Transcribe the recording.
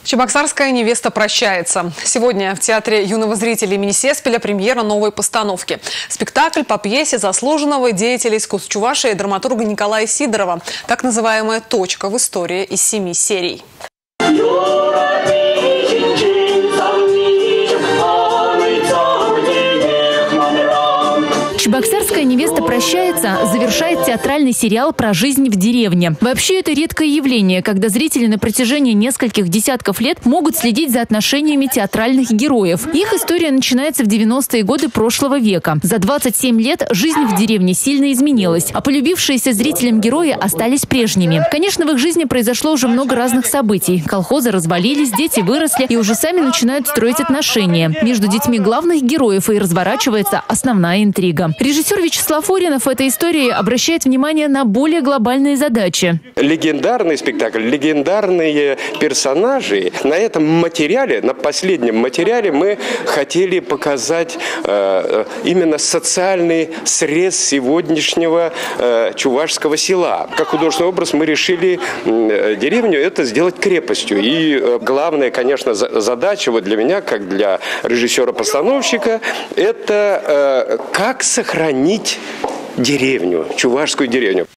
Чебоксарская невеста прощается. Сегодня в Театре юного зрителя имени Сеспеля премьера новой постановки. Спектакль по пьесе заслуженного деятеля искусств Чувашии драматурга Николая Сидорова. Так называемая «Точка» в истории из 7 серий. «Чебоксарская невеста прощается» завершает театральный сериал про жизнь в деревне. Вообще, это редкое явление, когда зрители на протяжении нескольких десятков лет могут следить за отношениями театральных героев. Их история начинается в 90-е годы прошлого века. За 27 лет жизнь в деревне сильно изменилась, а полюбившиеся зрителям герои остались прежними. Конечно, в их жизни произошло уже много разных событий. Колхозы развалились, дети выросли и уже сами начинают строить отношения. Между детьми главных героев и разворачивается основная интрига. Режиссер Вячеслав Оринов в этой истории обращает внимание на более глобальные задачи. Легендарный спектакль, легендарные персонажи. На этом материале, на последнем материале мы хотели показать именно социальный срез сегодняшнего чувашского села. Как художественный образ мы решили деревню это сделать крепостью. И главная, конечно, задача вот для меня, как для режиссера-постановщика, это как сохранить деревню, чувашскую деревню.